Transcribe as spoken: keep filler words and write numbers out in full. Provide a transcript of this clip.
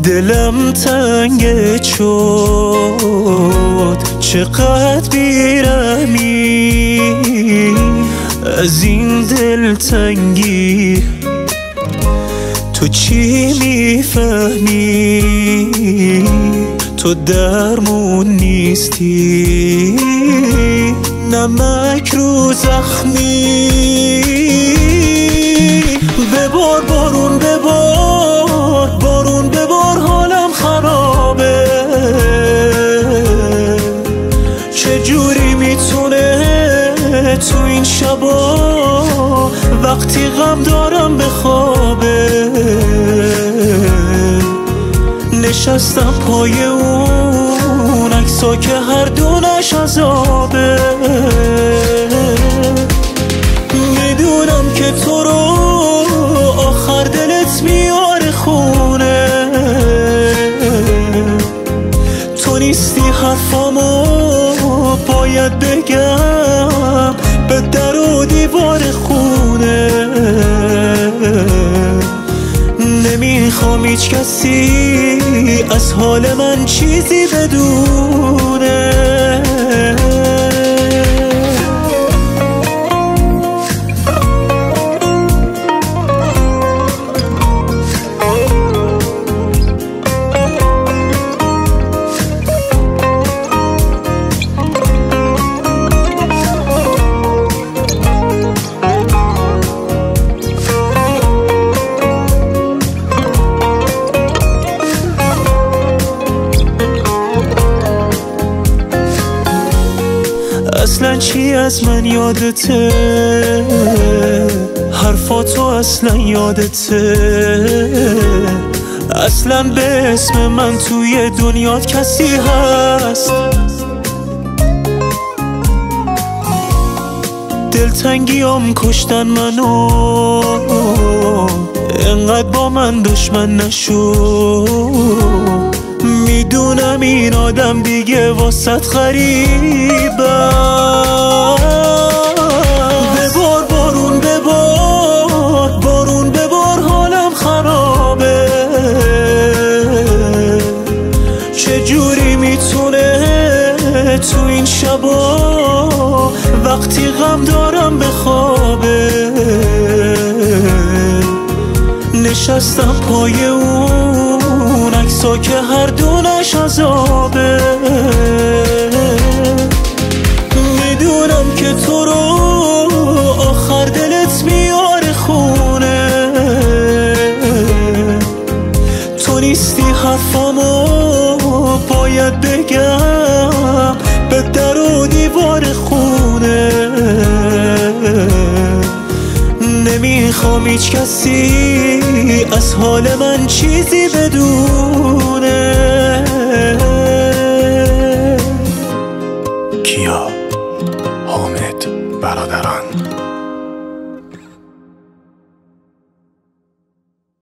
دلم تنگ شد چقدر بیرحمی از این دلتنگی تو چی میفهمی تو درمون نیستی نمک رو زخمی ببار بارون ببار بارون ببار حالم خرابه چجوری میتونه تو این شبا وقتی غم دارم بخوابه نشستم پای اون عکسا که هر دونش عذابه میدونم که تو رو آخر دلت میاره خونه تو نیستی حرفامو باید بگم به در و دیوار خونه نمیخوام هیچ کسی از حال من چیزی بدونه اصلا چی از من یادته حرفاتو اصلا یادته اصلا به اسم من توی دنیات کسی هست دلتنگیام کشتن منو انقدر با من دشمن نشو میدونم این آدم دیگه واسط غریبم ببار بارون ببار بارون ببار حالم خرابه چجوری میتونه تو این شبا وقتی غم دارم بخوابه نشستم پای اون عکسا که هر دونش عذابه میدونم که تو رو آخر دلت میاره خونه تو نیستی حرفامو باید بگم به در و دیوار خونه نمیخوام هیچ کسی از حال من چیزی بدونه کیا حامد برادران.